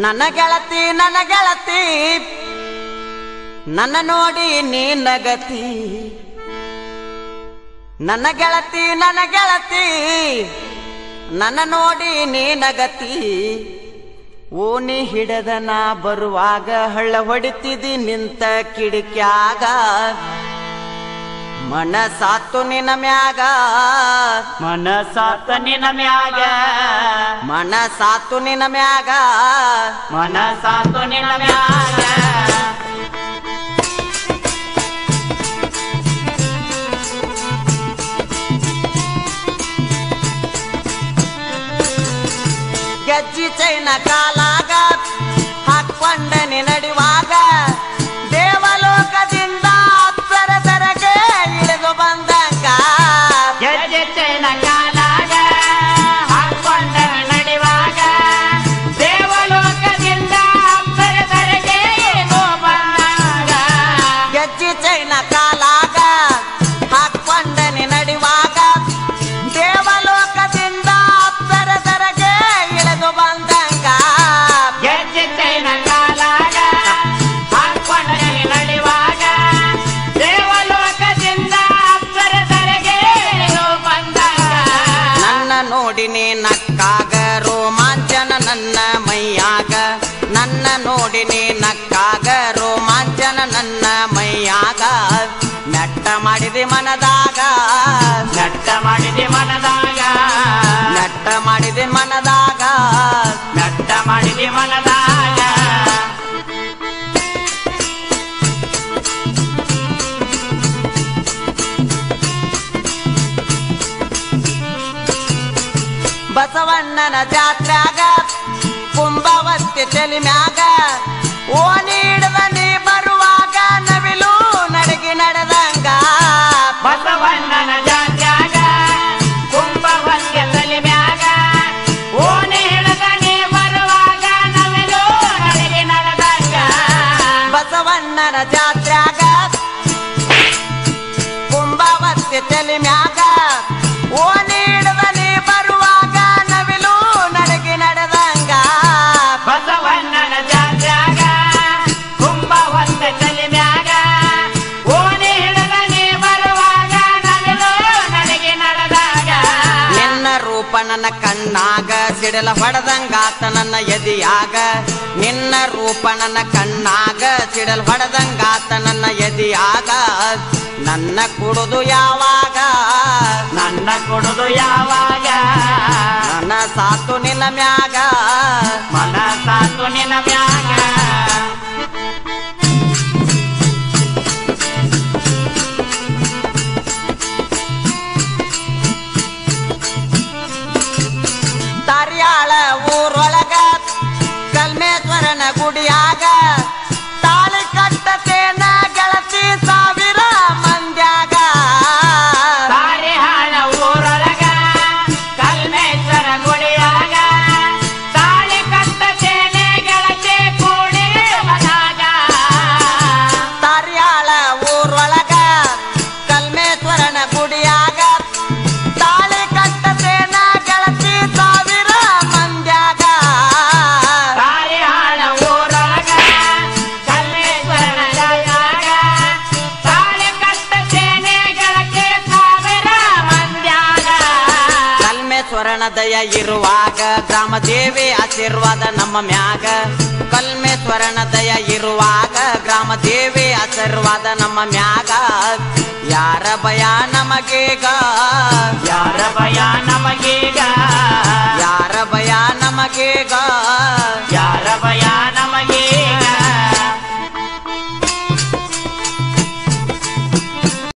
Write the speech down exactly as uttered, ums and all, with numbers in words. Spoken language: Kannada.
ನನ್ನ ಗೆಳತಿ ನನ್ನ ಗೆಳತಿ ನನ್ನ ನೋಡಿ ನೀ ನಗತಿ ನನ್ನ ಗೆಳತಿ ನನ್ನ ಗೆಳತಿ ನನ್ನ ನೋಡಿ ನೀ ನಗತಿ ಓನಿ ಹಿಡದ ನಾ ಬರುವಾಗ ಹಳ್ಳ ಹೊಡಿತಿದಿ ನಿಂತ ಕಿಡಿಕ್ಯಾಗ ಮನಸಾತು ನಿನ ಮ್ಯಾಗ ಮನಸಾತು ನಿನ ಮ್ಯಾಗ ಮನಸಾತು ನಿನ ಮ್ಯಾಗ ಮನಸಾತು ನಿನ ಮ್ಯಾಗ ಗೆಜ್ಜಿ ಚೈನ ಕಾಲಾಗ ಹಾಕೊಂಡನೆ ನಡಿವಾಗ ದೇವಲೋಕದಿಂದ ಅಪ್ಸರಸರಗೆ ಇಳಿದು ಬಂದಂಗ ಗೆಜ್ಜೆ ಚೈನ ಕಾಲಾಗ ಹಾಕೊಂಡನೆ ನಡಿವಾಗ ದೇವಲೋಕದಿಂದ ಅಪ್ಸರಸರಗೆ ಇಳಿದು ಬಂದಂಗ ಗೆಜ್ಜಿ ಚೈನ ಕಾಲಾಗ ಹಾಕೊಂಡನೆ ನಡಿವಾಗ ದೇವಲೋಕದಿಂದ ಅಪ್ಸರಸರಗೆ ಇಳಿದು ಬಂದಂಗ ಗೆಜ್ಜೆ ಚೈನ ಕಾಲಾಗ ಹಾಕೊಂಡನೆ ನಡಿವಾಗ ದೇವಲೋಕದಿಂದ ಅಪ್ಸರಸರಗೆ ಇಳಿದು ಬಂದಂಗ ನನ್ನ ನೋಡಿನಿ ನಕ್ಕಾಗ ರೋಮಾಂಚನ ನನ್ನ ಮೈಯಾಗ ನನ್ನ ನೋಡಿನಿ ನಕ್ಕಾಗ ರೋಮಾಂಚನ ನನ್ನ ಮೈಯಾಗ ನಟ್ಟ ಮಾಡಿದೆ ಮನದಾಗ ನಟ್ಟ ಮಾಡಿದೆ ಮನದಾಗ ನಟ್ಟ ಮಾಡಿದೆ ಮನದಾಗ ನಟ್ಟ ಮಾಡಿದೆ ಮನದಾಗ ಬಸವಣ್ಣನ ಜಾತ್ರ್ಯಾಗ ಕುಂಭವತ್ತಿ ತಲಿ ಮ್ಯಾಗ ಓಣಿ ಹಿಡ್ದ ನೀ ಬರುವಾಗ ನವಿಲು ನಡಗಿ ನಡೆದಂಗ ಬಸವಣ್ಣನ ಜಾತ್ಯಾಗ ಕುಂಭವತ್ತಿ ತಲಿ ಮ್ಯಾಗ ಓಣಿ ಹಿಡಿದ ನೀ ಬರುವಾಗ ನವಿಲು ನಡಗಿ ನಡೆದಂಗ ಬಸವಣ್ಣನ ಜಾತ್ರ್ಯಾಗ ಕುಂಭವತ್ತಿ ತಲಿ ಮ್ಯಾಗ ಓಣಿ ಹಿಡ್ದ ನೀ ಬರುವಾಗ ನವಿಲು ನಡಗಿ ನಡೆದಂಗ ಬಸವಣ್ಣನ ಜಾತ್ಯಾಗ ಕುಂಭವತ್ತಿ ತಲಿ ಮ್ಯಾಗ ಓಣಿ ಹಿಡಿದ ನೀ ಬರುವಾಗ ನವಿಲು ನಡಗಿ ನಡೆದಾಗ ನಿನ್ನ ರೂಪ ನನ್ನ ಕಣ್ಣಾಗ ಸಿಡಲ ಹೊಡೆದಂಗಾತ ನನ್ನ ಎದಿಯಾಗ ನಿನ್ನ ರೂಪ ನನ್ನ ಕಣ್ಣಾಗ ಸಿಡಲ್ ಹೊಡೆದಂಗಾತ ನನ್ನ ಎದಿಯಾಗ ನನ್ನ ಕುಡುದು ಯಾವಾಗ ನನ್ನ ಕೊಡುದು ಯಾವಾಗ ನನ್ನ ಸಾತು ನಿನ್ನ ಮ್ಯಾಗ ಮನಸಾತು ನಿನ ಮ್ಯಾಗ ತಾರ್ಯಾಳ ಊರೊಳಗ ಕಲ್ಮೇಶ್ವರನ ಗುಡಿಯಾಗ ತಾಳಿ ಕಟ್ಟತೇನ ಗೆಳತಿ ಸಾವಿರ ಮಂದ್ಯಾಗ ತಾರಿಹಾಳ ಊರೊಳಗ ಕಲ್ಮೇಶ್ವರ ಗುಡಿಯಾಗ ತಾಳಿ ಕಟ್ಟತೇನೆ ಗೆಳತಿ ಕೂಡಿ ಮನಾಗ ತಾರ್ಯಾಳ ಊರೊಳಗ ಕಲ್ಮೇಶ್ವರನ ಗುಡಿಯಾಗ ತಾಳಿ ಕಟ್ಟತೇನ ಗೆಳತಿ ಸಾವಿರ ಮಂದ್ಯಾಗ ತಾರಿಹಾಳ ಊರೊಳಗ ಕಲ್ಮೇಶ್ವರನ ಗುಡಿಯಾಗ ತಾಳಿ ಕಟ್ಟತೇನೆ ಗೆಳತಿ ಸಾವಿರ ಮಂದ್ಯಾಗ ಕಲ್ಮೇಶ್ವರನ ದಯ ಇರುವಾಗ ಗ್ರಾಮ ದೇವಿ ಆಶೀರ್ವಾದ ನಮ್ಮ ಮ್ಯಾಗ ಕಲ್ಮೇಶ್ವರನ ದಯ ಇರುವಾಗ ಗ್ರಾಮ ದೇವಿ ಆಶೀರ್ವಾದ ನಮ್ಮ ಮ್ಯಾಗ ಯಾರ ಭಯ ನಮಗೀಗ ಯಾರ ಭಯ ನಮಗೀಗ ಯಾರ ಭಯ ನಮಗೀಗ